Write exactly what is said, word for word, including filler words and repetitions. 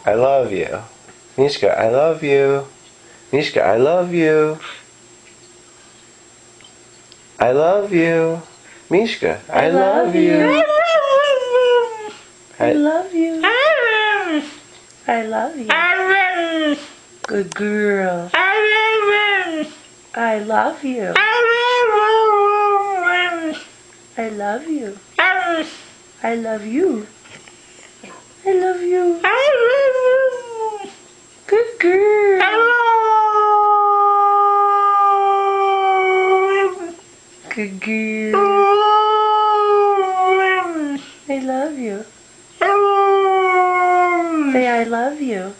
I love you. Mishka, I love you. Mishka, I love you. I love you. Mishka, I, I love, love you. you. I I love you. I love you. Good girl. I love you. I love you. I love you. I love you. Good girl. Good girl. I love you. Say I love you.